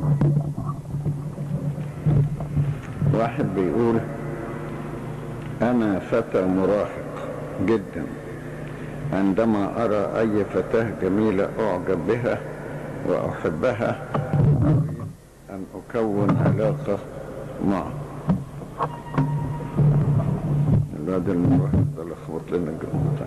واحد بيقول: أنا فتى مراهق جدا، عندما أرى أي فتاة جميلة أعجب بها وأحبها أريد أن أكون علاقة معه. الواد المراهق ده لخبط لنا الجملة.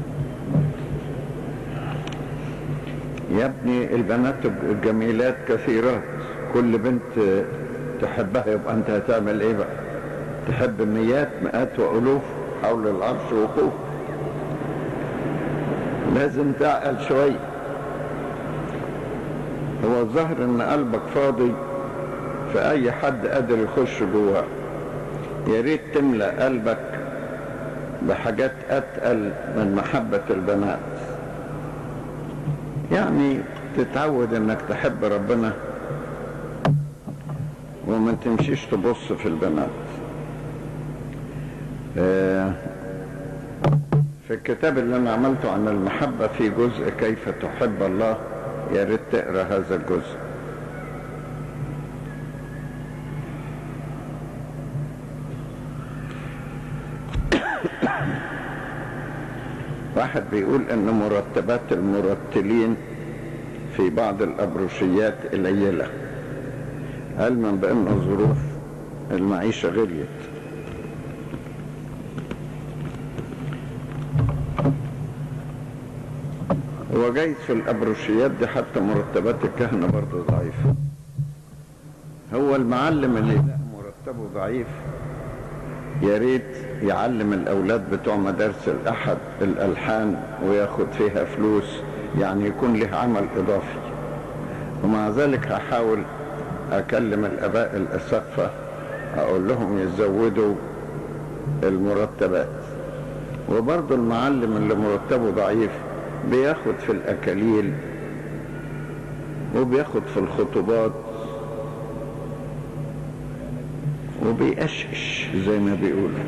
يا ابني البنات الجميلات كثيرات، كل بنت تحبها يبقى انت هتعمل ايه بقى؟ تحب الميات مئات والوف حول العرش وقوف. لازم تعقل شوية. هو الظاهر ان قلبك فاضي فأي حد قادر يخش جواه. يا ريت تملأ قلبك بحاجات أتقل من محبة البنات، يعني تتعود انك تحب ربنا وما تمشيش تبص في البنات. في الكتاب اللي انا عملته عن المحبة في جزء كيف تحب الله، يا ريت تقرا هذا الجزء. واحد بيقول ان مرتبات المرتلين في بعض الابروشيات قليلة، علما بان ظروف المعيشة غليت. هو جايز في الابروشيات دي حتى مرتبات الكهنة برضه ضعيفة. هو المعلم اللي لقى مرتبه ضعيف يا ريت يعلم الاولاد بتوع مدارس الاحد الالحان وياخد فيها فلوس، يعني يكون له عمل اضافي. ومع ذلك هحاول اكلم الاباء الاسقفة اقول لهم يزودوا المرتبات. وبرضه المعلم اللي مرتبه ضعيف بياخد في الاكاليل وبياخد في الخطوبات وبيقشش زي ما بيقولوا.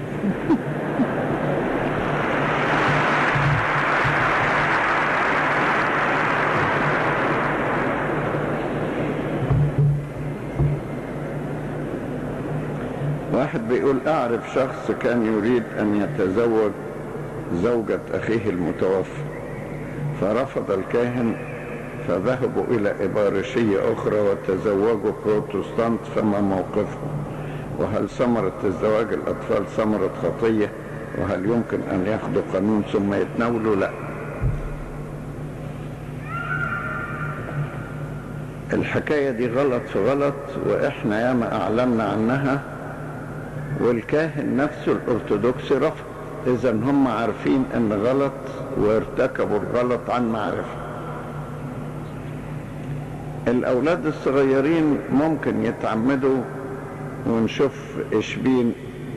واحد بيقول: أعرف شخص كان يريد أن يتزوج زوجة أخيه المتوفى، فرفض الكاهن، فذهبوا إلى إبارشية أخرى وتزوجوا بروتستانت، فما موقفهم؟ وهل ثمرة الزواج الأطفال ثمرة خطية؟ وهل يمكن أن ياخدوا قانون ثم يتناولوا؟ لا، الحكاية دي غلط في غلط، وإحنا ياما أعلمنا عنها، والكاهن نفسه الأرثوذكسي رفض. إذا هم عارفين أن غلط وارتكبوا الغلط عن معرفة. الأولاد الصغيرين ممكن يتعمدوا ونشوف إشبين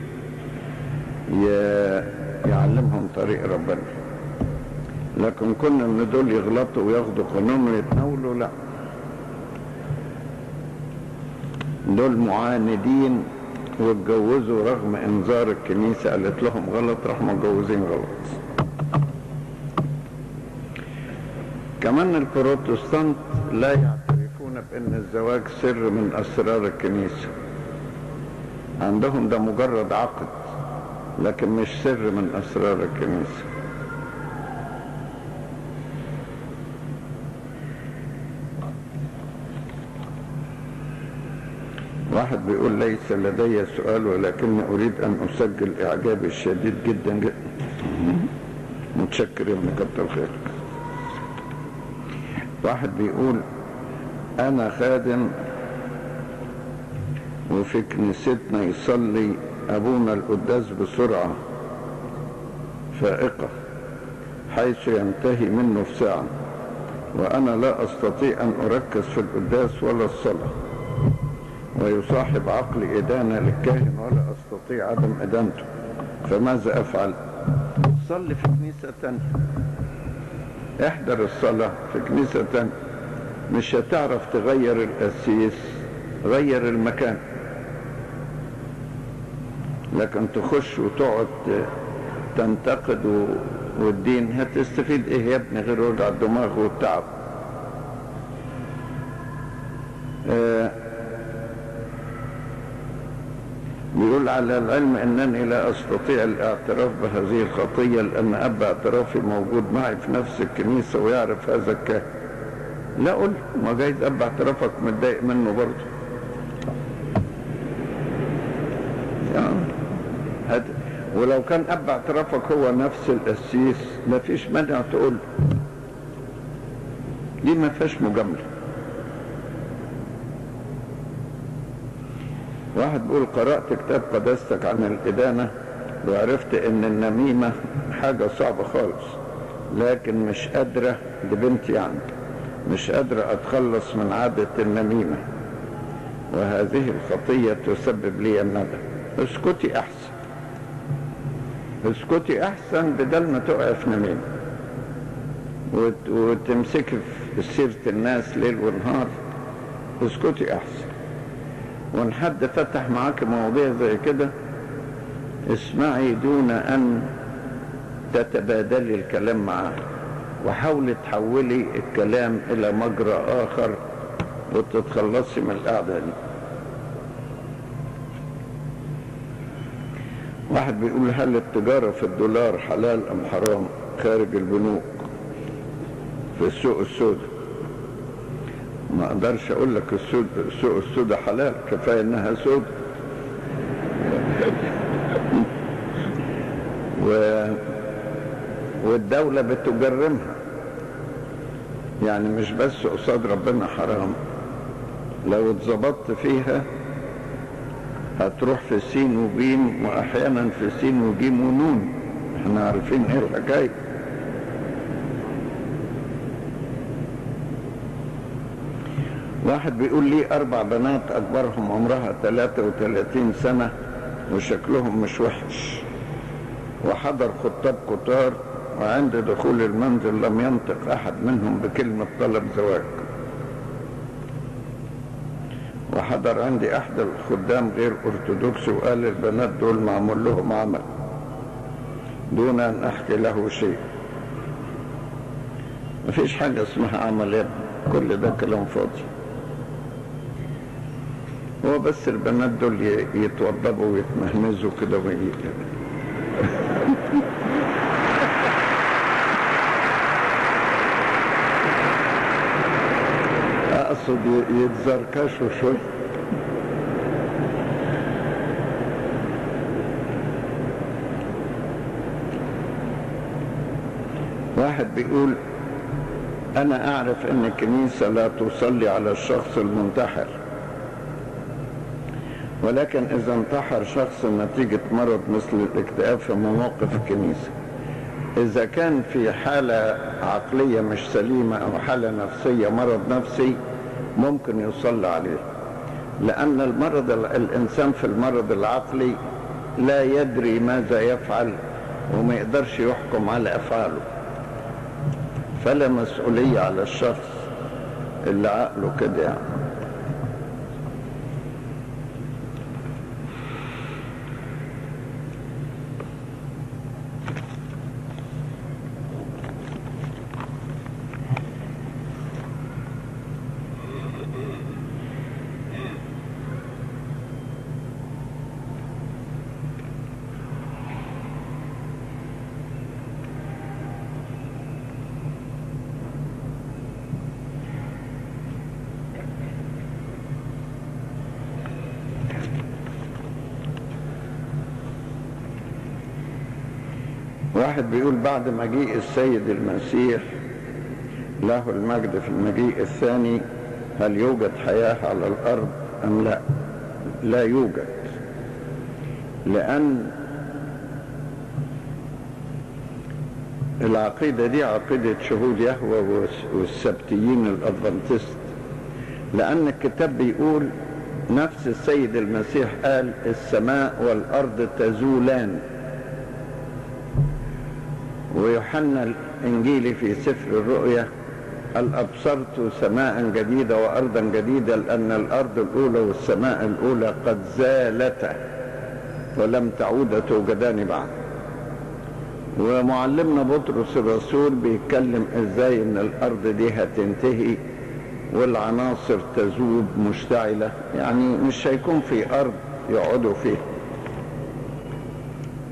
يعلمهم طريق ربنا، لكن كنا ان دول يغلطوا وياخدوا قانون ويتناولوا، لا، دول معاندين واتجوزوا رغم انذار الكنيسة قالت لهم غلط، راحوا متجوزين غلط. كمان البروتستانت لا يعترفون بان الزواج سر من اسرار الكنيسة، عندهم ده مجرد عقد لكن مش سر من اسرار الكنيسة. واحد بيقول: ليس لدي سؤال ولكني اريد ان اسجل اعجابي الشديد جدا جدا. متشكر يا ابن كتر خيرك. واحد بيقول: انا خادم وفي كنيستنا يصلي ابونا القداس بسرعة فائقة حيث ينتهي منه في ساعة، وانا لا استطيع ان اركز في القداس ولا الصلاة، ويصاحب عقلي إدانة للكاهن ولا أستطيع عدم إدانته، فماذا أفعل؟ صلي في كنيسة تانية، احضر الصلاة في كنيسة تانية. مش هتعرف تغير القسيس، غير المكان، لكن تخش وتقعد تنتقد والدين هتستفيد ايه يا ابني غير وجع الدماغ والتعب. بيقول على العلم أنني لا أستطيع الاعتراف بهذه الخطية لأن أب اعترافي موجود معي في نفس الكنيسة ويعرف هذا الكاهن. لا قل ما جايز أب اعترافك متضايق منه برضه يعني. ولو كان أب اعترافك هو نفس القسيس مفيش مانع تقول، دي ما فيهاش مجاملة. واحد بيقول قرأت كتاب قداستك عن الإدانة وعرفت إن النميمة حاجة صعبة خالص، لكن مش قادرة لبنتي يعني مش قادرة أتخلص من عادة النميمة، وهذه الخطية تسبب لي الندم. اسكتي أحسن، اسكتي أحسن بدل ما تقع في نميمة وتمسكي في سيرة الناس ليل ونهار. اسكتي أحسن. وإن حد فتح معاك مواضيع زي كده اسمعي دون أن تتبادلي الكلام معاه، وحاولي تحولي الكلام إلى مجرى آخر وتتخلصي من القعدة دي. واحد بيقول هل التجارة في الدولار حلال أم حرام خارج البنوك في السوق السوداء؟ ما اقدرش اقول لك السوق السوداء حلال، كفايه انها سود. والدولة بتجرمها يعني، مش بس قصاد ربنا حرام، لو اتظبطت فيها هتروح في سين وجيم، واحيانا في سين وجيم ونون، احنا عارفين ايه الحكايه. واحد بيقول لي 4 بنات اكبرهم عمرها 33 سنة وشكلهم مش وحش، وحضر خطاب كتار، وعند دخول المنزل لم ينطق احد منهم بكلمة طلب زواج. وحضر عندي احد الخدام غير ارثوذكسي وقال البنات دول معمول لهم عمل دون ان احكي له شيء. مفيش حاجة اسمها عمل يا ابني، كل ده كلام فاضي. هو بس البنات دول يتوضبوا ويتمهمزوا كده اقصد يتزركشوا شوي. واحد بيقول انا اعرف ان الكنيسة لا تصلي على الشخص المنتحر، ولكن إذا انتحر شخص نتيجة مرض مثل الاكتئاب في مواقف الكنيسة، إذا كان في حالة عقلية مش سليمة أو حالة نفسية مرض نفسي ممكن يصلى عليه، لأن الإنسان في المرض العقلي لا يدري ماذا يفعل وما يقدرش يحكم على أفعاله، فلا مسؤولية على الشخص اللي عقله كده يعني. واحد بيقول بعد مجيء السيد المسيح له المجد في المجيء الثاني هل يوجد حياة على الأرض أم لا؟ لا يوجد، لأن العقيدة دي عقيدة شهود يهوه والسبتيين الأدفنتست، لأن الكتاب بيقول نفس السيد المسيح قال السماء والأرض تزولان، ويوحنا الإنجيلي في سفر الرؤيا قال أبصرت سماء جديدة وأرضا جديدة لأن الأرض الأولى والسماء الأولى قد زالتا ولم تعود توجدان بعد. ومعلمنا بطرس الرسول بيتكلم ازاي ان الأرض دي هتنتهي والعناصر تذوب مشتعلة، يعني مش هيكون في أرض يقعدوا فيها.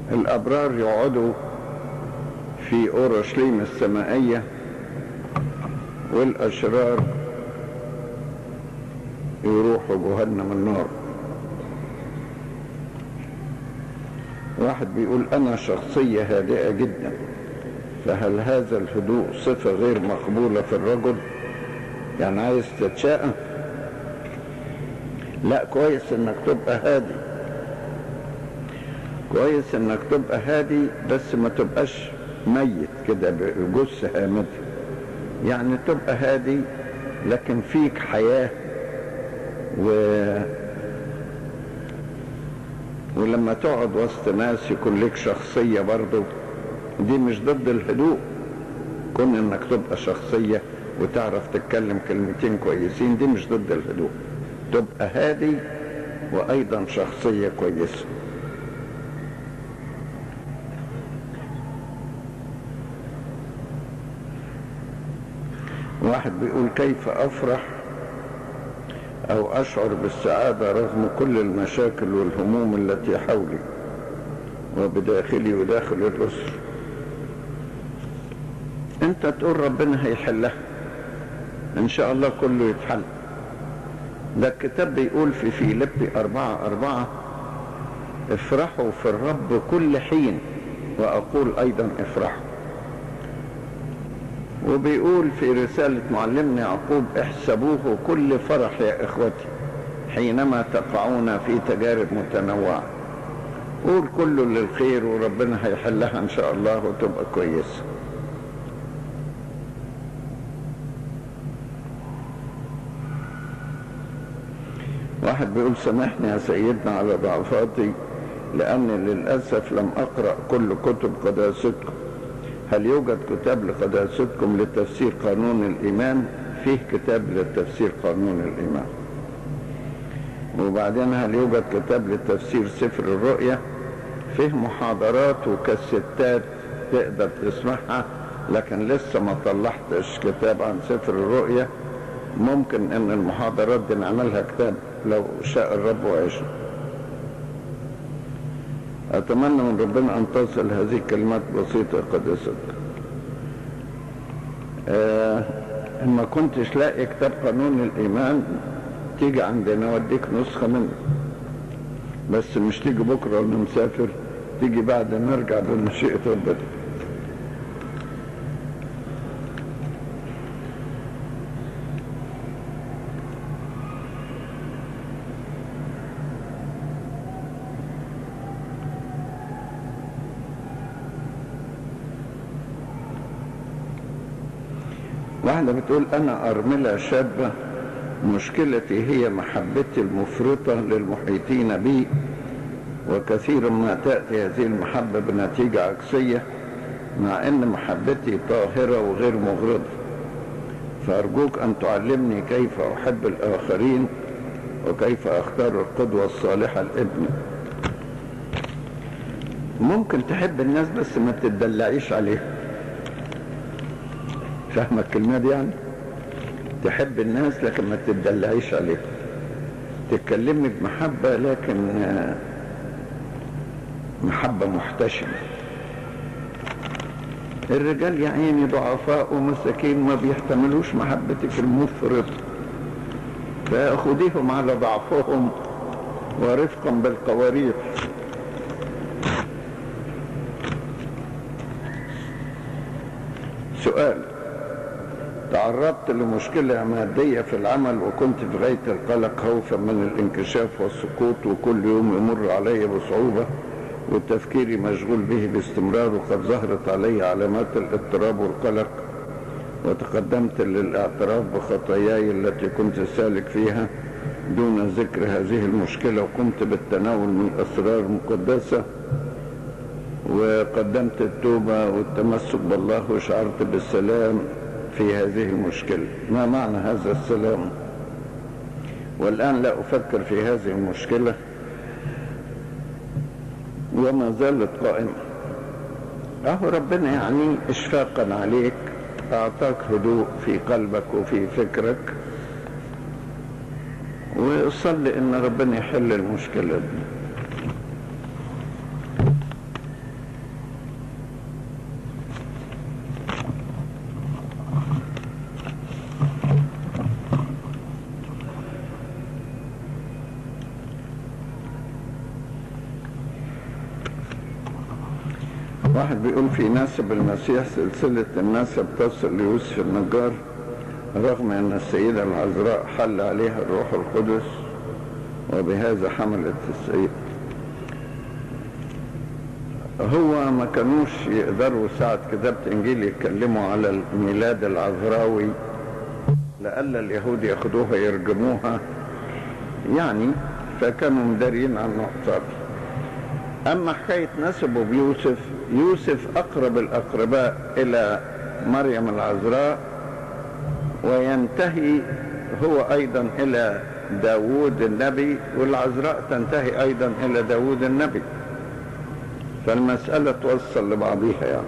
الأبرار يقعدوا في أورشليم السمائية، والأشرار يروحوا جهنم النار. واحد بيقول أنا شخصية هادئة جدا، فهل هذا الهدوء صفة غير مقبولة في الرجل؟ يعني عايز تتشاءم؟ لا، كويس انك تبقى هادي، كويس انك تبقى هادي، بس ما تبقاش ميت كده بجثة هامدة. يعني تبقى هادي لكن فيك حياة ولما تقعد وسط ناس يكون لك شخصية برضو. دي مش ضد الهدوء، كون انك تبقى شخصية وتعرف تتكلم كلمتين كويسين، دي مش ضد الهدوء. تبقى هادي وايضا شخصية كويسة. واحد بيقول كيف افرح او اشعر بالسعادة رغم كل المشاكل والهموم التي حولي وبداخلي وداخل الاسر؟ انت تقول ربنا هيحلها ان شاء الله، كله يتحل. ده الكتاب بيقول في فيليبي 4:4 افرحوا في الرب كل حين، واقول ايضا افرحوا. وبيقول في رسالة معلمنا يعقوب احسبوه كل فرح يا اخوتي حينما تقعون في تجارب متنوعة. قول كله للخير وربنا هيحلها ان شاء الله وتبقى كويسة. واحد بيقول سامحني يا سيدنا على ضعفاتي، لأني للأسف لم أقرأ كل كتب قداستكم. هل يوجد كتاب لقداستكم لتفسير قانون الإيمان؟ فيه كتاب لتفسير قانون الإيمان. وبعدين هل يوجد كتاب لتفسير سفر الرؤيا؟ فيه محاضرات وكاسيتات تقدر تسمعها، لكن لسه ما طلعتش كتاب عن سفر الرؤيا. ممكن ان المحاضرات دي نعملها كتاب لو شاء الرب وعيشه. اتمنى من ربنا ان تصل هذه الكلمات بسيطة قداستك. ما كنتش لاقي كتاب قانون الايمان تيجي عندنا واديك نسخة منه، بس مش تيجي بكرة وانا مسافر، تيجي بعد ما ارجع بمشيئة ربنا. واحدة بتقول أنا أرملة شابة، مشكلتي هي محبتي المفرطة للمحيطين بي، وكثيرا ما تأتي هذه المحبة بنتيجة عكسية، مع أن محبتي طاهرة وغير مغرضة. فأرجوك أن تعلمني كيف أحب الآخرين وكيف أختار القدوة الصالحة لابني. ممكن تحب الناس بس ما تدلعيش عليهم. فاهمة الكلمة دي؟ يعني تحب الناس لكن ما تدلعيش عليهم، تتكلمي بمحبة لكن محبة محتشمة. الرجال يا عيني ضعفاء ومساكين ما بيحتملوش محبتك المفرطة، فخديهم على ضعفهم ورفقا بالقوارير. سؤال: تعرضت لمشكلة مادية في العمل وكنت في غاية القلق خوفا من الانكشاف والسقوط، وكل يوم يمر علي بصعوبة وتفكيري مشغول به باستمرار، وقد ظهرت علي علامات الاضطراب والقلق، وتقدمت للاعتراف بخطاياي التي كنت سالك فيها دون ذكر هذه المشكلة، وقمت بالتناول من الأسرار المقدسة، وقدمت التوبة والتمسك بالله، وشعرت بالسلام في هذه المشكلة. ما معنى هذا السلام؟ والآن لا أفكر في هذه المشكلة وما زالت قائمة. أهو ربنا يعني إشفاقا عليك أعطاك هدوء في قلبك وفي فكرك، وصلي إن ربنا يحل المشكلة دي. واحد بيقول في نسب المسيح سلسلة النسب تصل ليوسف النجار رغم أن السيدة العذراء حل عليها الروح القدس وبهذا حملت السيدة. هو ما كانوش يقدروا ساعة كتابة إنجيل يتكلموا على الميلاد العذراوي لألا اليهود ياخدوها يرجموها يعني، فكانوا مدارين عن النقطة دي. أما حكاية نسبه بيوسف، يوسف أقرب الأقرباء إلى مريم العذراء، وينتهي هو أيضا إلى داود النبي، والعذراء تنتهي أيضا إلى داود النبي، فالمسألة توصل لبعضها يعني.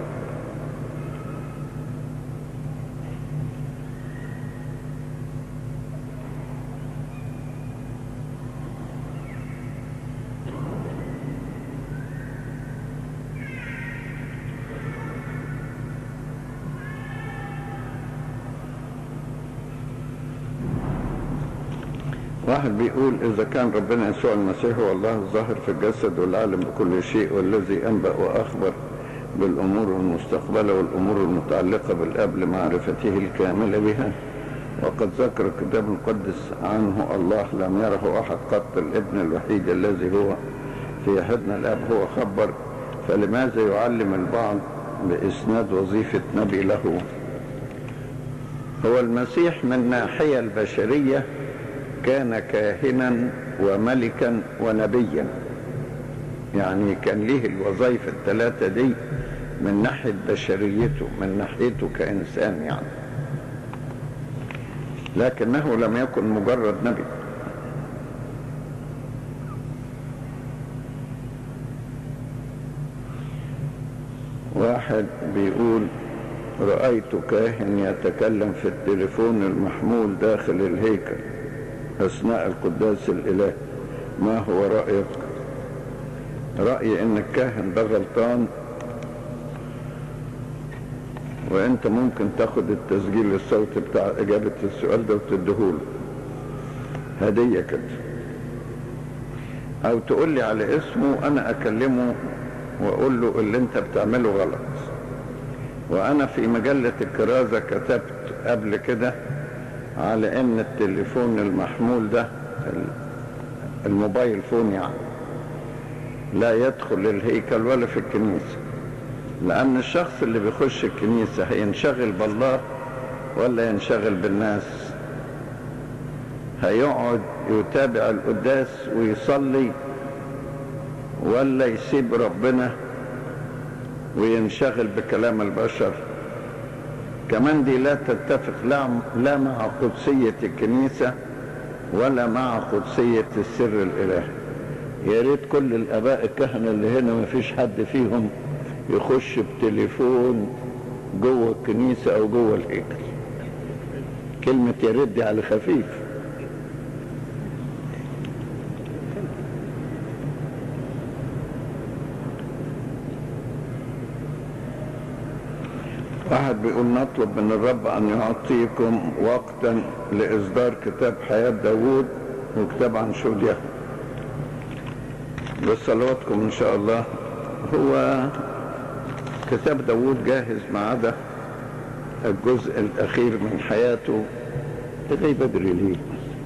واحد بيقول إذا كان ربنا يسوع المسيح هو الله الظاهر في الجسد والعالم بكل شيء والذي أنبأ وأخبر بالأمور المستقبلة والأمور المتعلقة بالآب لمعرفته الكاملة بها، وقد ذكر الكتاب المقدس عنه الله لم يره أحد قط الابن الوحيد الذي هو في حضن الآب هو خبر، فلماذا يعلم البعض بإسناد وظيفة نبي له؟ هو المسيح من الناحية البشرية كان كاهنا وملكا ونبيا، يعني كان ليه الوظائف الثلاثة دي من ناحية بشريته، من ناحيته كإنسان يعني، لكنه لم يكن مجرد نبي. واحد بيقول رأيت كاهن يتكلم في التليفون المحمول داخل الهيكل أثناء القداس الإلهي، ما هو رأيك؟ رأيي إن الكاهن ده غلطان، وإنت ممكن تاخد التسجيل الصوتي بتاع إجابة السؤال ده وتديهوله هدية كده، أو تقول لي على اسمه أنا أكلمه وأقول له اللي أنت بتعمله غلط. وأنا في مجلة الكرازة كتبت قبل كده على ان التليفون المحمول ده الموبايل فون يعني لا يدخل الهيكل ولا في الكنيسة، لان الشخص اللي بيخش الكنيسة هينشغل بالله ولا ينشغل بالناس؟ هيقعد يتابع القداس ويصلي ولا يسيب ربنا وينشغل بكلام البشر؟ كمان دي لا تتفق لا مع قدسية الكنيسة ولا مع قدسية السر الإلهي. يا ريت كل الآباء الكهنة اللي هنا ما فيش حد فيهم يخش بتليفون جوه الكنيسة أو جوه الهيكل. كلمة يا ريت دي على خفيف. واحد بيقول نطلب من الرب أن يعطيكم وقتا لإصدار كتاب حياة داود وكتاب عن شوديا بصلواتكم إن شاء الله. هو كتاب داود جاهز ما عدا الجزء الأخير من حياته جاي بدري ليه،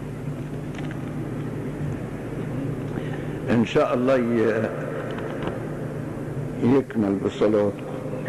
إن شاء الله يكمل بصلواتكم.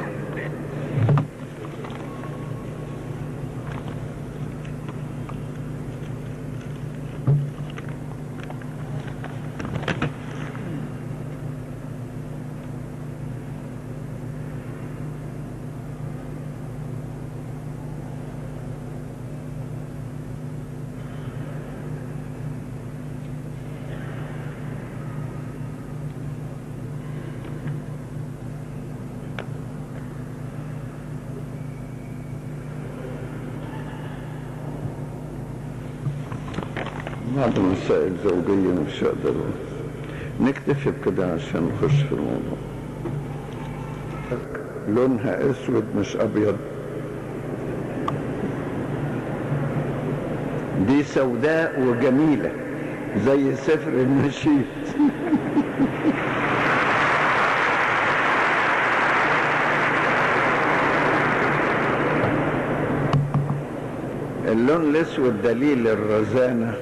بعض المسائل زوجية مش هقدر نكتفي بكده عشان نخش في الموضوع. لونها اسود مش ابيض، دي سوداء وجميلة زي سفر النشيد. اللون الاسود دليل الرزانة،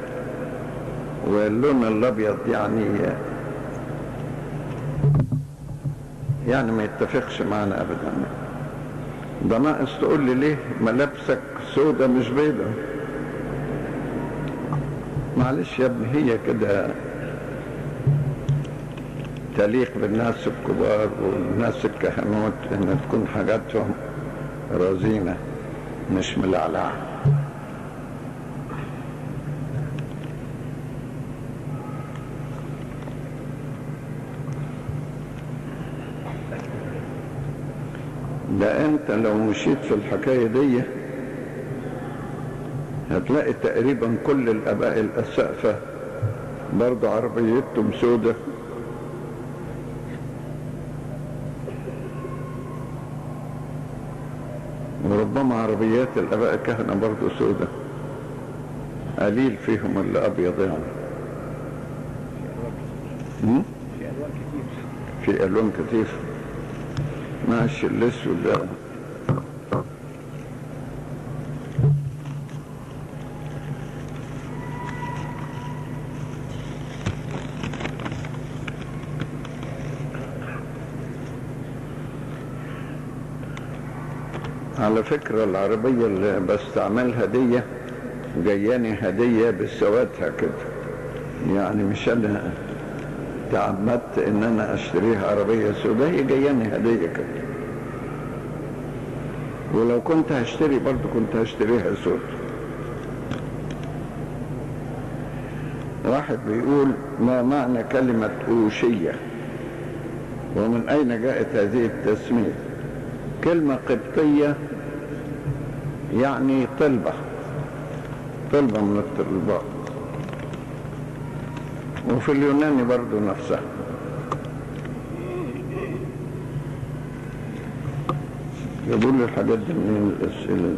واللون الابيض يعني ما يتفقش معنا ابدا. ده ناقص تقول لي ليه ملابسك سودة مش بيضة. معلش يا ابني، هي كده تليق بالناس الكبار والناس الكهنوت ان تكون حاجاتهم رزينة مش ملعلعة. ده انت لو مشيت في الحكاية دي هتلاقي تقريبا كل الاباء الاسقفة برضو عربيتهم سودة، وربما عربيات الاباء الكهنة برضو سودة، قليل فيهم اللي ابيض يعني. في الوان كتير. ماشي، الاسود ده على فكرة العربية اللي بستعملها دي جاياني هدية بسوادها كده، يعني مش انا تعمدت ان انا اشتريها عربية سوداء، هي جاياني هدية كده. ولو كنت هشتري برضو كنت هشتريها سود. واحد بيقول: ما معنى كلمة أوشية ومن أين جاءت هذه التسمية؟ كلمة قبطية يعني طلبة من الطلبات، وفي اليوناني برضو نفسها. يقول لي الحاجات دي من الأسئلة.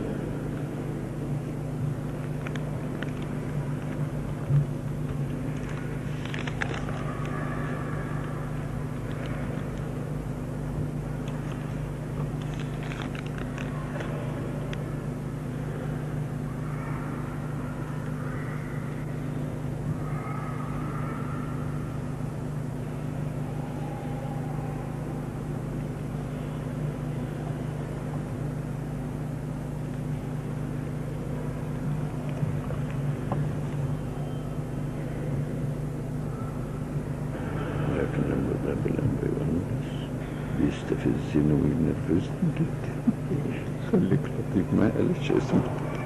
بيستفزني وينرفزني جدا. خليك لطيف، ما قالتش اسمه.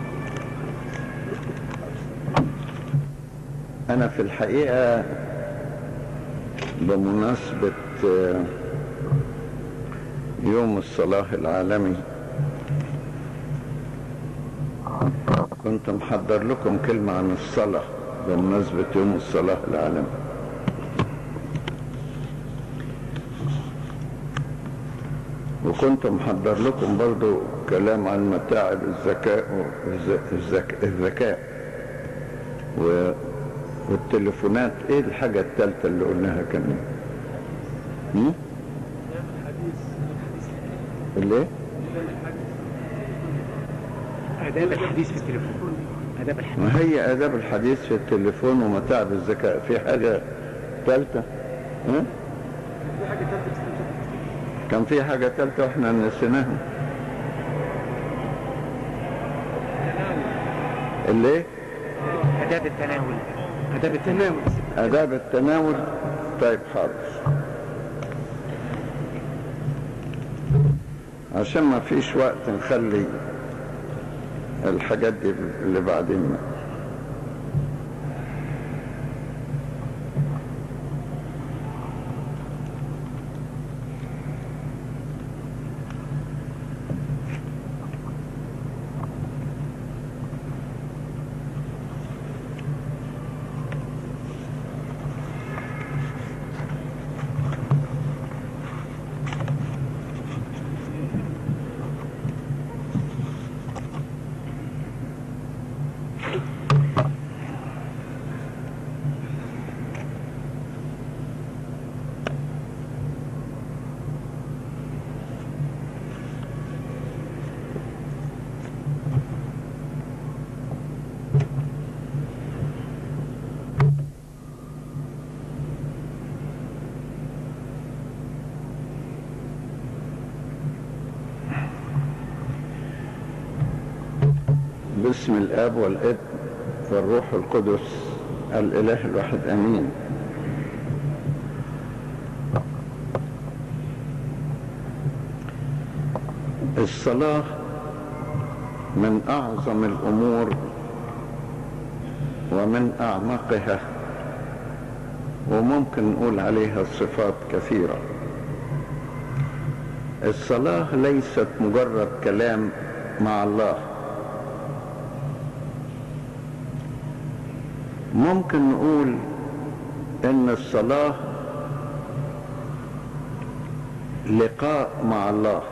أنا في الحقيقة بمناسبة يوم الصلاة العالمي كنت محضر لكم كلمة عن الصلاة بمناسبة يوم الصلاة العالمي. وكنت محضر لكم برضو كلام عن متاعب الذكاء والتليفونات. ايه الحاجة الثالثة اللي قلناها كمان؟ اللي آداب الحديث في التليفون. آداب الحديث. ما هي آداب الحديث في التليفون ومتاعب الذكاء. في حاجة ثالثة؟ كان في حاجة ثالثة واحنا نسيناها. اللي آداب التناول. آداب التناول. آداب التناول. طيب حاضر، عشان ما فيش وقت نخلي الحاجات دي اللي بعدين. باسم الآب والابن والروح القدس الإله الواحد آمين. الصلاة من أعظم الأمور ومن أعمقها، وممكن نقول عليها صفات كثيرة. الصلاة ليست مجرد كلام مع الله، ممكن نقول إن الصلاة لقاء مع الله،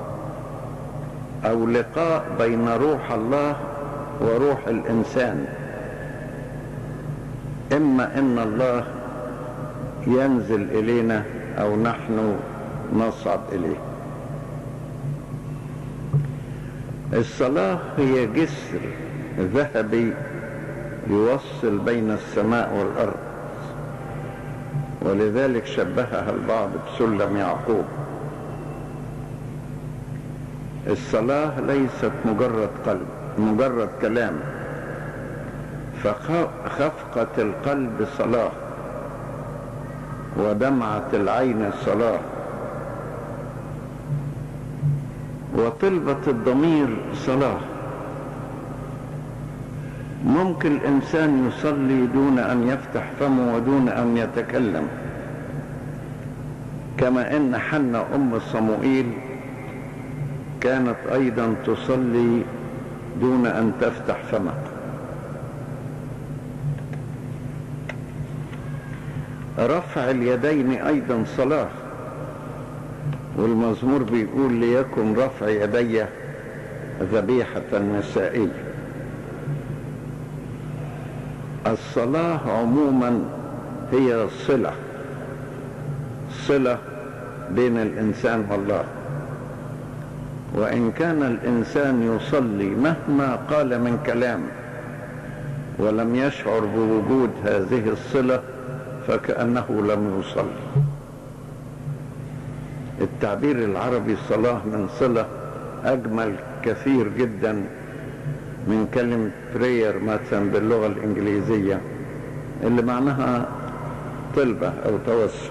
أو لقاء بين روح الله وروح الإنسان. إما إن الله ينزل إلينا أو نحن نصعد إليه. الصلاة هي جسر ذهبي يوصل بين السماء والأرض، ولذلك شبهها البعض بسلم يعقوب. الصلاة ليست مجرد كلام، فخفقة القلب صلاة، ودمعة العين صلاة، وطلبة الضمير صلاة. ممكن الإنسان يصلي دون أن يفتح فمه ودون أن يتكلم، كما أن حنة أم صموئيل كانت أيضا تصلي دون أن تفتح فمها. رفع اليدين أيضا صلاة، والمزمور بيقول ليكن رفع يدي ذبيحة مسائية. الصلاة عموما هي صلة بين الإنسان والله. وإن كان الإنسان يصلي مهما قال من كلام ولم يشعر بوجود هذه الصلة فكأنه لم يصلي. التعبير العربي صلاة من صلة أجمل كثير جدا من كلمة prayer مثلا باللغة الإنجليزية اللي معناها طلبة أو توسل.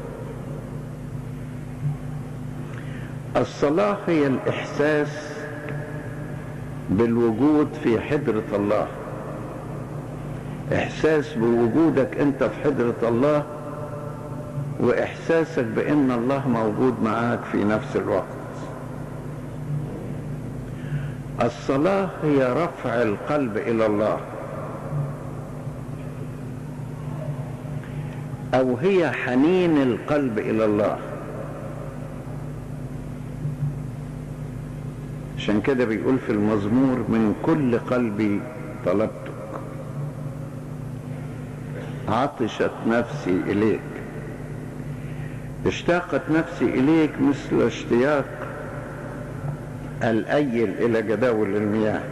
الصلاة هي الإحساس بالوجود في حضرة الله، إحساس بوجودك أنت في حضرة الله، وإحساسك بأن الله موجود معاك في نفس الوقت. الصلاة هي رفع القلب إلى الله، أو هي حنين القلب إلى الله. عشان كده بيقول في المزمور من كل قلبي طلبتك، عطشت نفسي إليك. اشتاقت نفسي إليك مثل اشتياق الأيل إلى جداول المياه،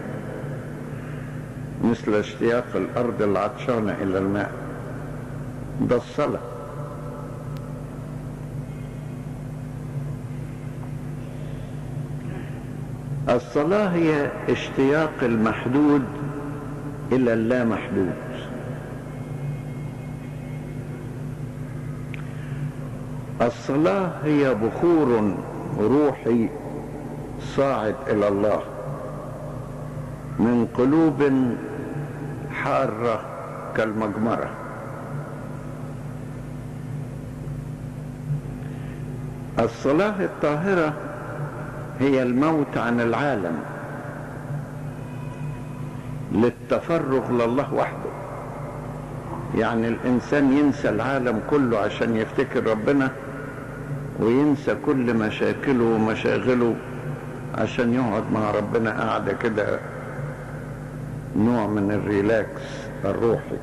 مثل اشتياق الأرض العطشانة إلى الماء. ده الصلاة. الصلاة هي اشتياق المحدود إلى اللامحدود. الصلاة هي بخور روحي صاعد إلى الله من قلوب حارة كالمجمرة. الصلاة الطاهرة هي الموت عن العالم للتفرغ لله وحده. يعني الإنسان ينسى العالم كله عشان يفتكر ربنا، وينسى كل مشاكله ومشاغله عشان يقعد مع ربنا قاعدة كده، نوع من الريلاكس الروحي.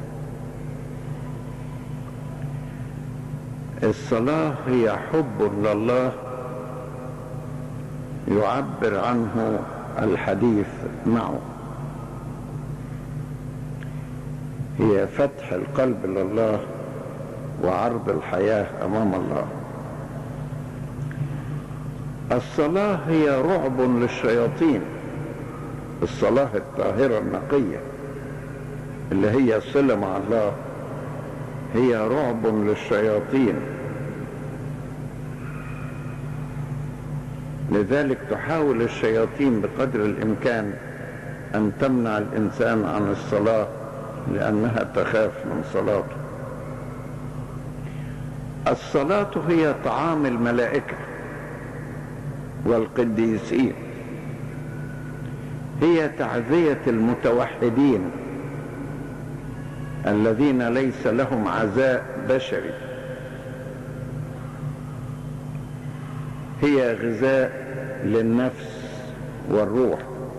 الصلاة هي حب لله يعبر عنه الحديث معه، هي فتح القلب لله وعرض الحياة أمام الله. الصلاة هي رعب للشياطين، الصلاة الطاهرة النقية اللي هي صلة مع الله هي رعب للشياطين. لذلك تحاول الشياطين بقدر الإمكان أن تمنع الإنسان عن الصلاة لأنها تخاف من صلاته. الصلاة هي طعام الملائكة والقديسين، هي تعزية المتوحدين الذين ليس لهم عزاء بشري، هي غذاء للنفس والروح،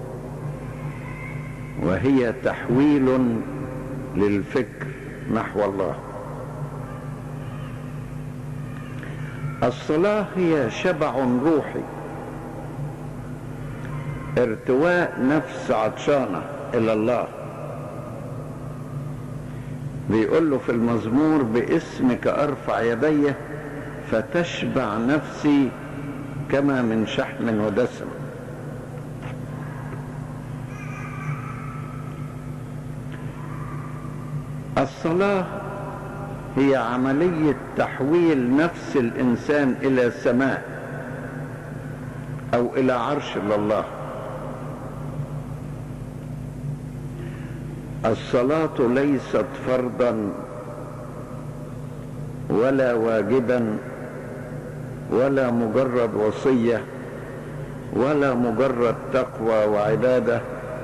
وهي تحويل للفكر نحو الله. الصلاة هي شبع روحي، ارتواء نفس عطشانة إلى الله. بيقول له في المزمور: باسمك أرفع يدي فتشبع نفسي كما من شحم ودسم. الصلاة هي عملية تحويل نفس الإنسان إلى سماء أو إلى عرش الله. الصلاة ليست فرضا ولا واجبا ولا مجرد وصية ولا مجرد تقوى وعبادة،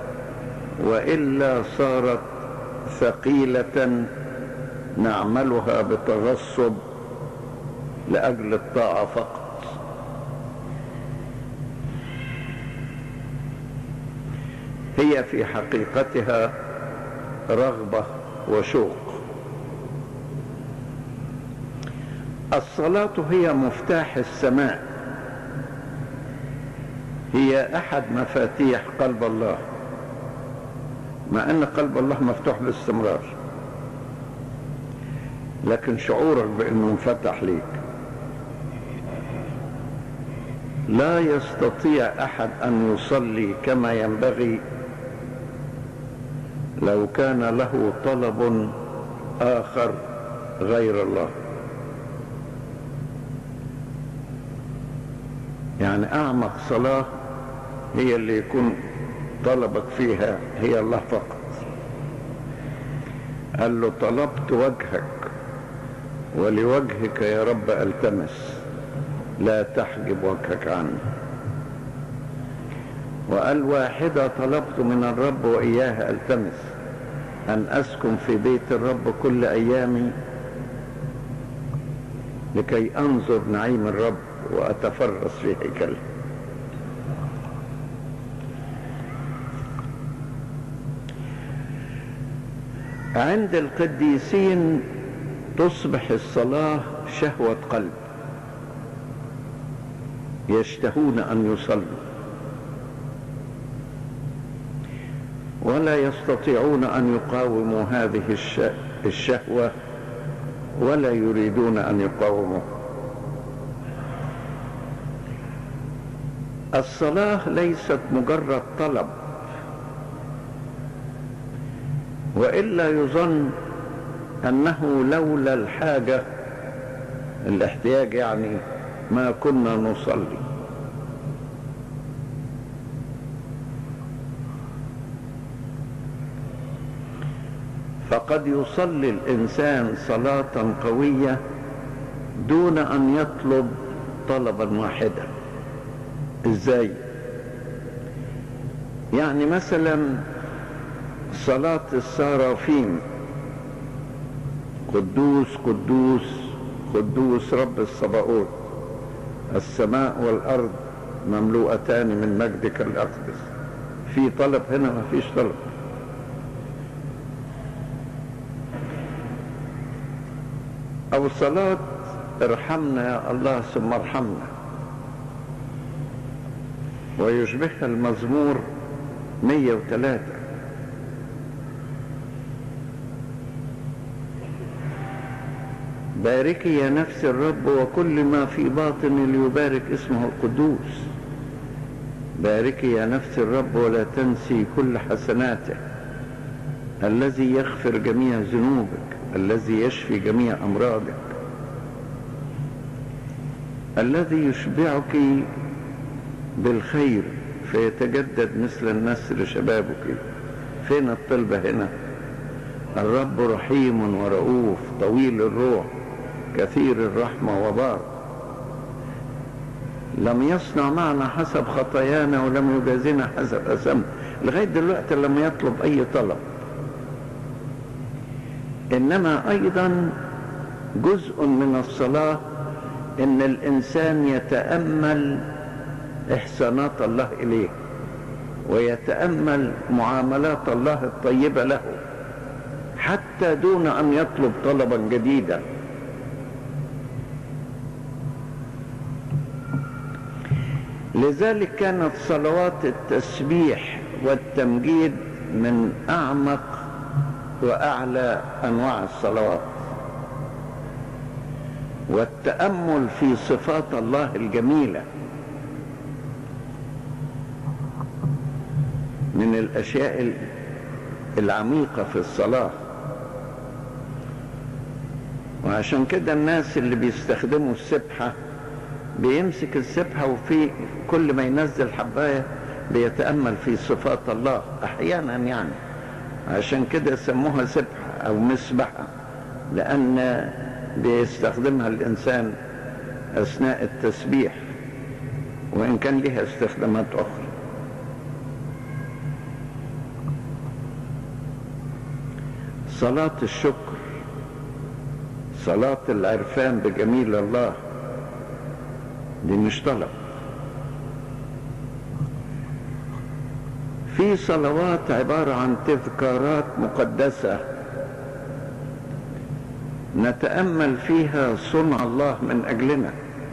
وإلا صارت ثقيلة نعملها بتغصب لأجل الطاعة فقط. هي في حقيقتها رغبة وشوق. الصلاة هي مفتاح السماء، هي أحد مفاتيح قلب الله، مع أن قلب الله مفتوح باستمرار، لكن شعورك بأنه انفتح ليك. لا يستطيع أحد أن يصلي كما ينبغي لو كان له طلب آخر غير الله. يعني أعمق صلاة هي اللي يكون طلبك فيها هي الله فقط. قال له: طلبت وجهك ولوجهك يا رب ألتمس، لا تحجب وجهك عني. وقال: واحدة طلبت من الرب وإياها ألتمس، أن أسكن في بيت الرب كل أيامي لكي أنظر نعيم الرب وأتفرس في هيكله. عند القديسين تصبح الصلاة شهوة قلب، يشتهون أن يصلوا ولا يستطيعون أن يقاوموا هذه الشهوة ولا يريدون أن يقاوموا. الصلاة ليست مجرد طلب، وإلا يظن أنه لولا الحاجة، الاحتياج يعني، ما كنا نصلي. فقد يصلي الإنسان صلاة قوية دون أن يطلب طلبا واحدا. إزاي؟ يعني مثلا صلاة السرافيم: قدوس قدوس قدوس رب الصباؤوت، السماء والأرض مملوءتان من مجدك الأقدس. في طلب هنا؟ ما فيش طلب. أو صلاة ارحمنا يا الله ثم ارحمنا، ويشبهها المزمور 103: باركي يا نفس الرب وكل ما في باطني ليبارك اسمه القدوس. باركي يا نفس الرب ولا تنسي كل حسناته، الذي يغفر جميع ذنوبك، الذي يشفي جميع أمراضك، الذي يشبعك بالخير فيتجدد مثل النسر شبابك. فين الطلبة هنا؟ الرب رحيم ورؤوف طويل الروح كثير الرحمة وبار، لم يصنع معنا حسب خطايانا ولم يجازنا حسب أثامنا. لغاية دلوقتي لم يطلب أي طلب. إنما أيضا جزء من الصلاة إن الإنسان يتأمل إحسانات الله إليه ويتأمل معاملات الله الطيبة له حتى دون أن يطلب طلبا جديدا. لذلك كانت صلوات التسبيح والتمجيد من أعمق وأعلى أنواع الصلوات، والتأمل في صفات الله الجميلة من الأشياء العميقة في الصلاة. وعشان كده الناس اللي بيستخدموا السبحة بيمسك السبحة وفي كل ما ينزل حباية بيتأمل في صفات الله أحيانا يعني، عشان كده سموها سبحة أو مسبحة، لأن بيستخدمها الإنسان أثناء التسبيح وإن كان لها استخدامات أخرى. صلاة الشكر، صلاة العرفان بجميل الله، دي مش طلب. في صلوات عبارة عن تذكارات مقدسة نتأمل فيها صنع الله من أجلنا،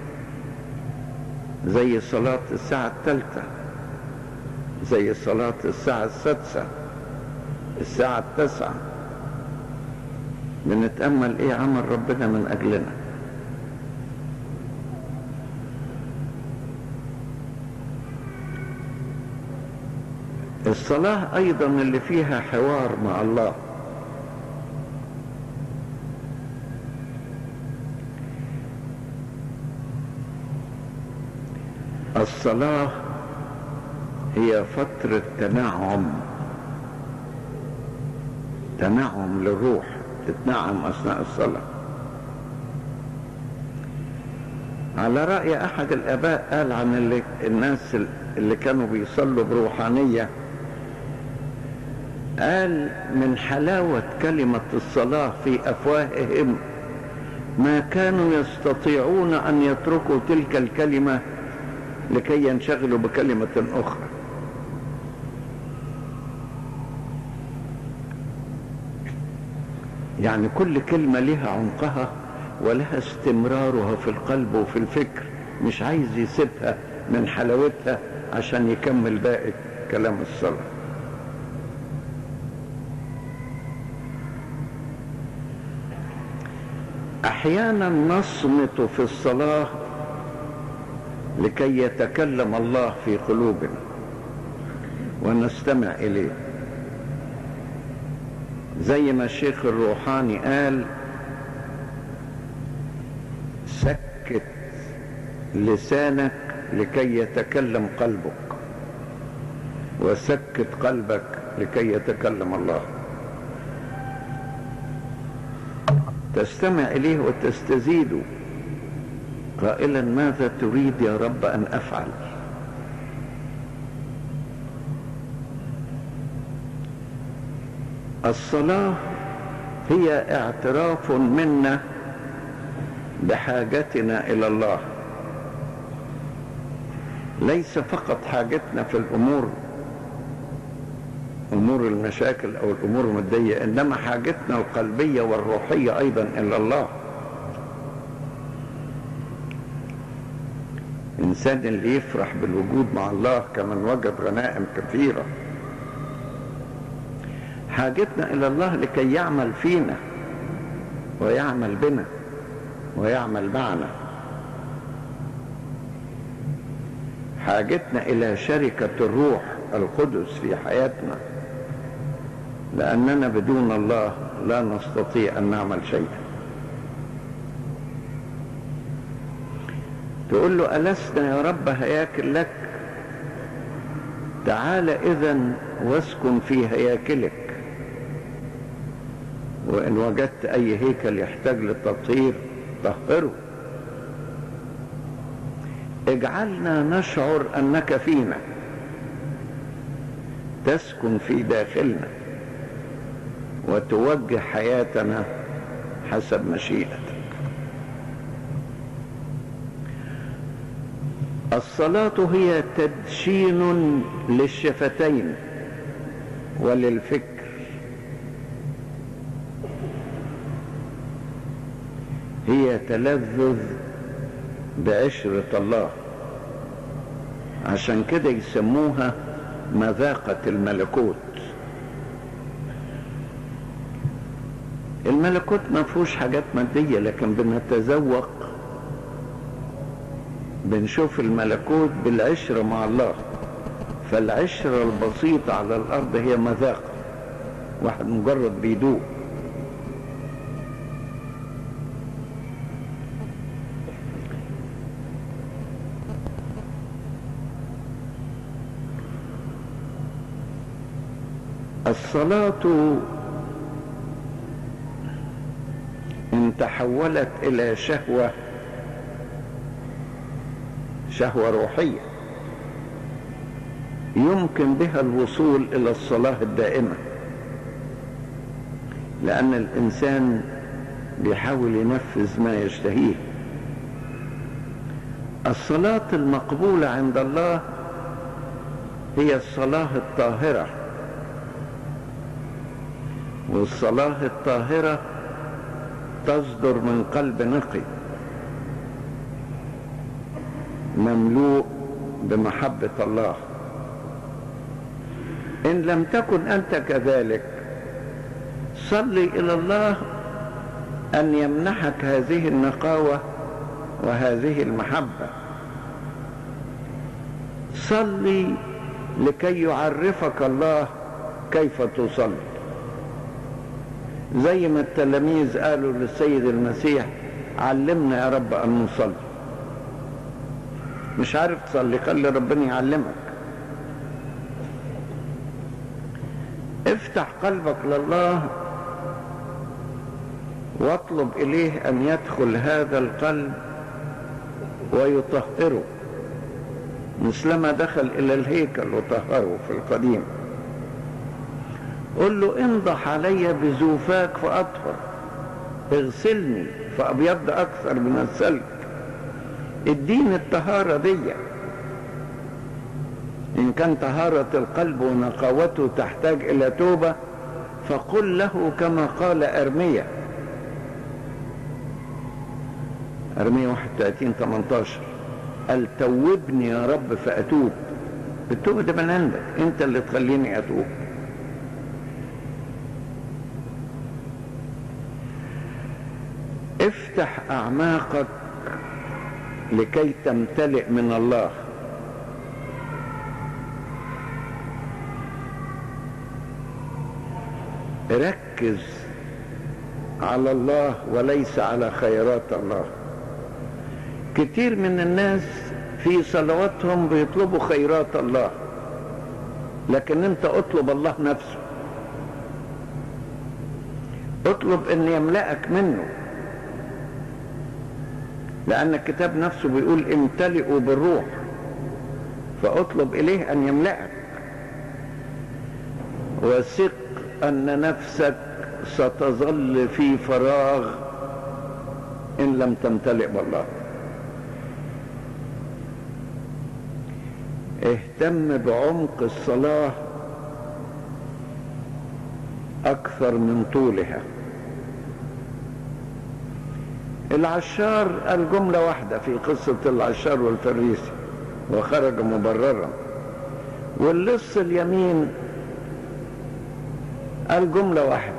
زي صلاة الساعة 3، زي صلاة الساعة 6، الساعة 9، بنتأمل ايه عمل ربنا من أجلنا. الصلاة أيضا اللي فيها حوار مع الله، الصلاة هي فترة تنعم للروح، تتنعم أثناء الصلاة. على رأي أحد الآباء قال عن الناس اللي كانوا بيصلوا بروحانية، قال من حلاوة كلمة الصلاة في أفواههم ما كانوا يستطيعون أن يتركوا تلك الكلمة لكي ينشغلوا بكلمة أخرى. يعني كل كلمة لها عمقها ولها استمرارها في القلب وفي الفكر، مش عايز يسيبها من حلاوتها عشان يكمل باقي كلام الصلاة. أحيانا نصمت في الصلاة لكي يتكلم الله في قلوبنا ونستمع إليه، زي ما الشيخ الروحاني قال: سكت لسانك لكي يتكلم قلبك، وسكت قلبك لكي يتكلم الله. تستمع إليه وتستزيده قائلا: ماذا تريد يا رب أن أفعل؟ الصلاة هي اعتراف منا بحاجتنا إلى الله، ليس فقط حاجتنا في أمور المشاكل أو الأمور المادية، إنما حاجتنا القلبية والروحية أيضا إلى الله. الإنسان اللي يفرح بالوجود مع الله كمن وجد غنائم كثيرة. حاجتنا إلى الله لكي يعمل فينا ويعمل بنا حاجتنا إلى شركة الروح القدس في حياتنا، لأننا بدون الله لا نستطيع أن نعمل شيئا. تقول له ألسنا يا رب هياكل لك؟ تعال إذن واسكن في هياكلك، وإن وجدت أي هيكل يحتاج للتطهير طهره. اجعلنا نشعر أنك فينا، تسكن في داخلنا وتوجه حياتنا حسب مشيئتك. الصلاة هي تدشين للشفتين وللفكر. هي تلذذ بعشرة الله، عشان كده يسموها مذاقة الملكوت. الملكوت ما فيهوش حاجات مادية، لكن بنتذوق، بنشوف الملكوت بالعشرة مع الله. فالعشرة البسيطة على الأرض هي مذاقة، واحد مجرد بيدوق. الصلاة إن تحولت إلى شهوة روحية يمكن بها الوصول إلى الصلاة الدائمة، لأن الإنسان بيحاول ينفذ ما يشتهيه. الصلاة المقبولة عند الله هي الصلاة الطاهرة، والصلاة الطاهرة تصدر من قلب نقي مملوء بمحبة الله. إن لم تكن أنت كذلك صلي إلى الله أن يمنحك هذه النقاوة وهذه المحبة. صلي لكي يعرفك الله كيف تصلي، زي ما التلاميذ قالوا للسيد المسيح علمنا يا رب أن نصلي. مش عارف تصلي، خلي ربنا يعلمك. افتح قلبك لله واطلب إليه أن يدخل هذا القلب ويطهره مثلما دخل إلى الهيكل وطهره في القديم. قل له انضح علي بزوفاك فأطهر، اغسلني فأبيض أكثر من الثلج. اديني الطهارة دي. إن كان طهارة القلب ونقاوته تحتاج إلى توبة فقل له كما قال أرميا 31:18 قال توبني يا رب فأتوب. التوبة ده من عندك انت اللي تخليني أتوب. افتح أعماقك لكي تمتلئ من الله. ركز على الله وليس على خيرات الله. كتير من الناس في صلواتهم بيطلبوا خيرات الله، لكن انت اطلب الله نفسه. اطلب ان يملأك منه، لأن الكتاب نفسه بيقول امتلئوا بالروح، فاطلب إليه أن يملأك. وثق أن نفسك ستظل في فراغ إن لم تمتلئ بالله. اهتم بعمق الصلاة أكثر من طولها. العشار قال جملة واحدة في قصة العشار والفريسي وخرج مبررا، واللص اليمين قال جملة واحدة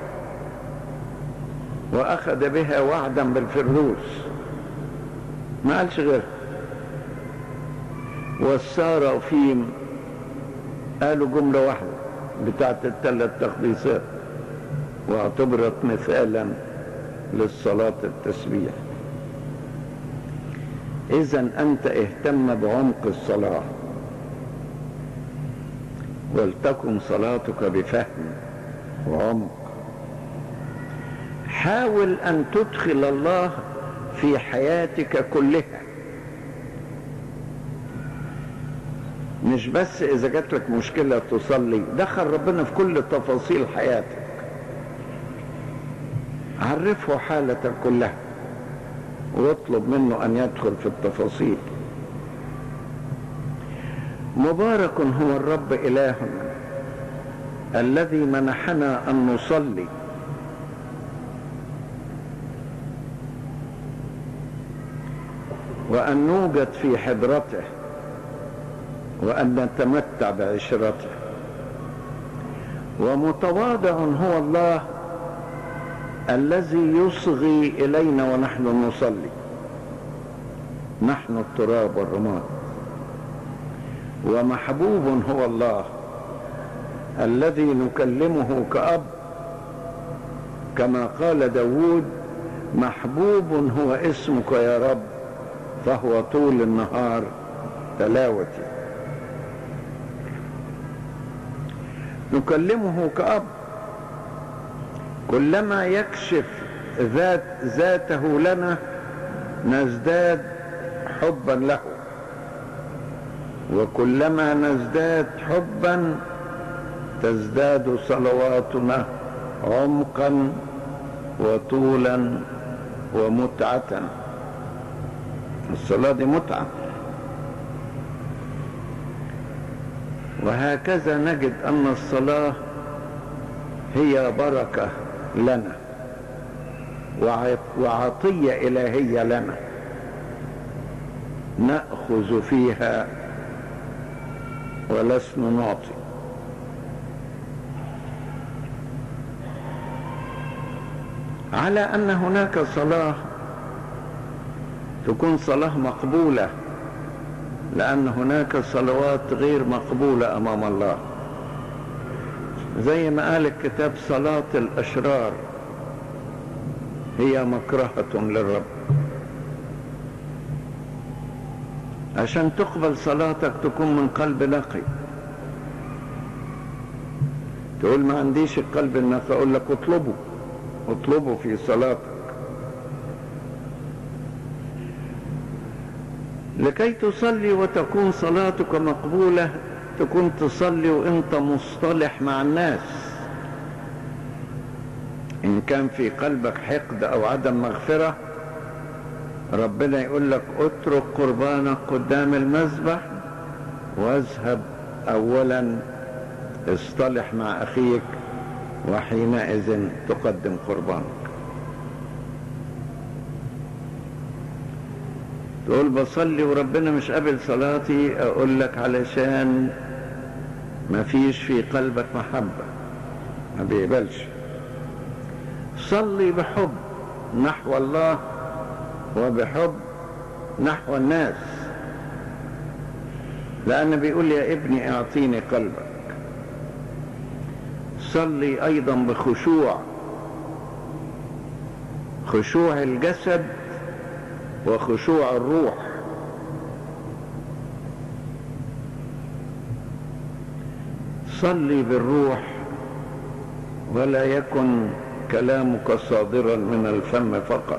وأخذ بها وعدا بالفردوس، ما قالش غيرها. والسرافيم قالوا جملة واحدة بتاعت الثلاث تقديسات، واعتبرت مثالا للصلاة التسبيح. إذن أنت اهتم بعمق الصلاة، ولتكن صلاتك بفهم وعمق. حاول أن تدخل الله في حياتك كلها، مش بس إذا جات لك مشكلة تصلي، دخل ربنا في كل تفاصيل حياتك، عرفه حالتك كلها واطلب منه أن يدخل في التفاصيل. مبارك هو الرب إلهنا الذي منحنا أن نصلي وأن نوجد في حضرته وأن نتمتع بعشرته. ومتواضع هو الله الذي يصغي إلينا ونحن نصلي، نحن التراب والرماد. ومحبوب هو الله الذي نكلمه كأب، كما قال داود: محبوب هو اسمك يا رب، فهو طول النهار تلاوتي. نكلمه كأب، كلما يكشف ذاته لنا نزداد حبا له، وكلما نزداد حبا تزداد صلواتنا عمقا وطولا ومتعة. الصلاة دي متعة. وهكذا نجد أن الصلاة هي بركة لنا وعطية إلهية لنا نأخذ فيها ولسنا نعطي. على أن هناك صلاة تكون صلاة مقبولة، لأن هناك صلوات غير مقبولة أمام الله، زي ما قال الكتاب: صلاة الأشرار هي مكرهة للرب. عشان تقبل صلاتك تكون من قلب نقي. تقول ما عنديش القلب النقي، أقول لك اطلبه في صلاتك. لكي تصلي وتكون صلاتك مقبولة تكون تصلي وانت مصطلح مع الناس. ان كان في قلبك حقد او عدم مغفرة، ربنا يقول لك: اترك قربانك قدام المذبح واذهب اولا اصطلح مع اخيك وحينئذ تقدم قربانك. تقول بصلي وربنا مش قابل صلاتي، اقول لك علشان ما فيش في قلبك محبة، ما بيقبلش. صلي بحب نحو الله وبحب نحو الناس، لأن بيقول: يا ابني اعطيني قلبك. صلي أيضا بخشوع، خشوع الجسد وخشوع الروح. صلي بالروح ولا يكن كلامك صادرا من الفم فقط،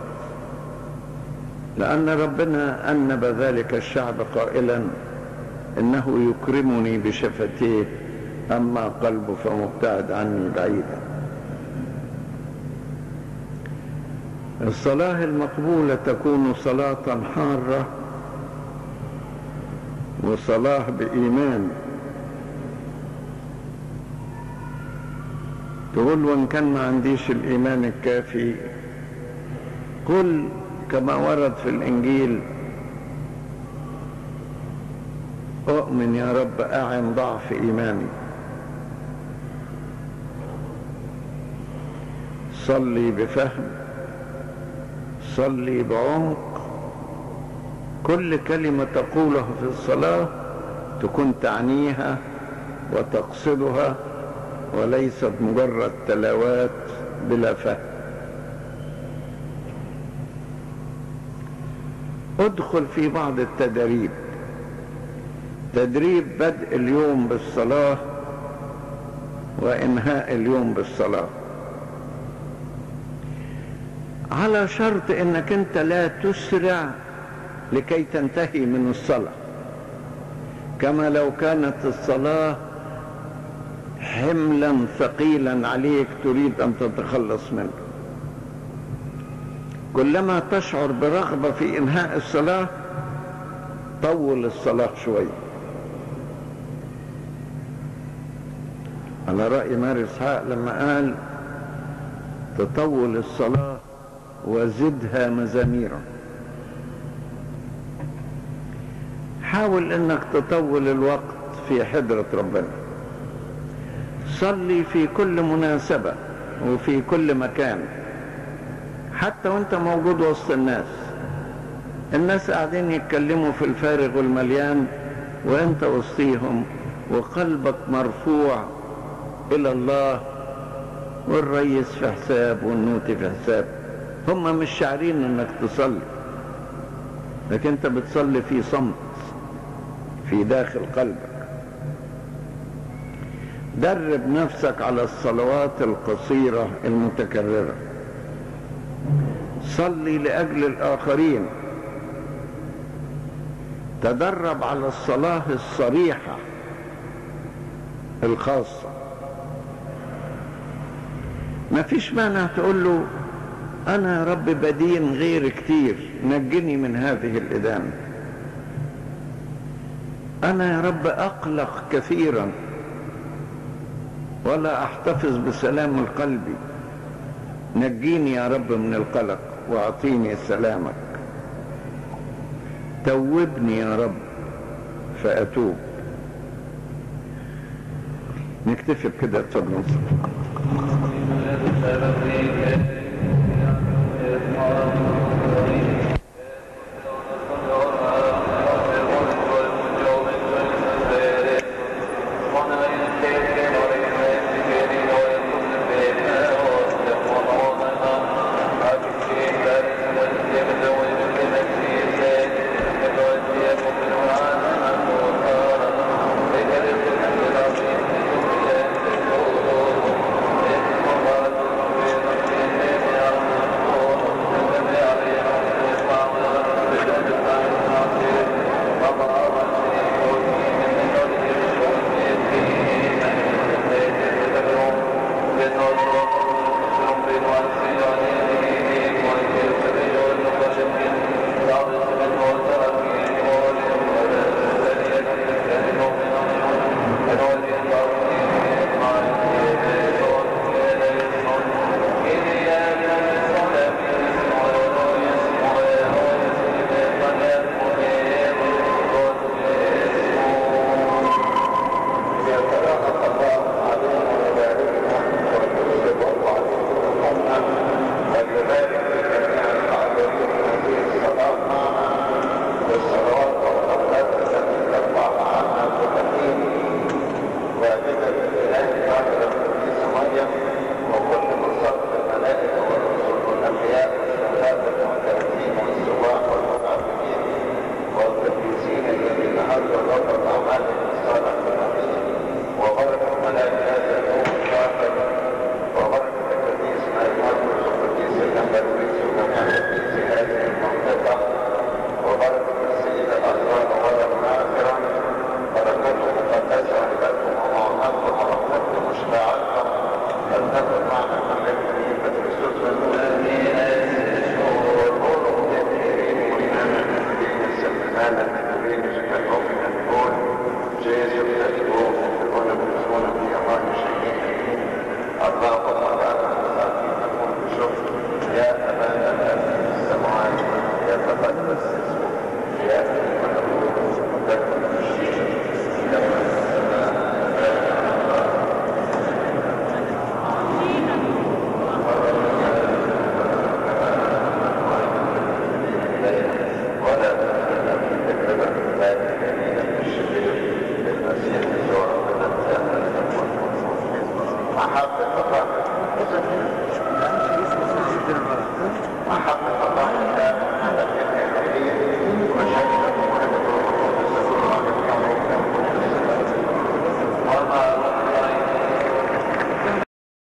لأن ربنا أنب ذلك الشعب قائلا: إنه يكرمني بشفتيه أما قلبه فمبتعد عني بعيدا. الصلاة المقبولة تكون صلاة حارة وصلاة بإيمان. تقول: وإن كان ما عنديش الإيمان الكافي، قل كما ورد في الإنجيل: أؤمن يا رب أعن ضعف إيماني. صلي بفهم، صلي بعمق. كل كلمة تقولها في الصلاة تكون تعنيها وتقصدها وليست مجرد تلاوات بلا فهم. ادخل في بعض التدريب، تدريب بدء اليوم بالصلاة وإنهاء اليوم بالصلاة، على شرط انك انت لا تسرع لكي تنتهي من الصلاة، كما لو كانت الصلاة حملا ثقيلا عليك تريد ان تتخلص منه. كلما تشعر برغبة في انهاء الصلاة طول الصلاة شوية. على رأي ماري إسحاق لما قال تطول الصلاة وزدها مزاميرا. حاول انك تطول الوقت في حضرة ربنا، صلي في كل مناسبة وفي كل مكان، حتى وانت موجود وسط الناس قاعدين يتكلموا في الفارغ والمليان وانت وسطيهم وقلبك مرفوع الى الله، والريس في حساب والنوتي في حساب، هم مش شاعرين انك تصلي، لكن انت بتصلي في صمت في داخل قلبك. درب نفسك على الصلوات القصيرة المتكررة، صلي لأجل الآخرين، تدرب على الصلاة الصريحة الخاصة. ما فيش مانع تقول له أنا يا رب بدين غير كتير، نجني من هذه الإدانة. أنا يا رب أقلق كثيرا ولا أحتفظ بسلام القلب، نجيني يا رب من القلق وأعطيني سلامك. توبني يا رب فأتوب. نكتفي بكده، اتفضلوا.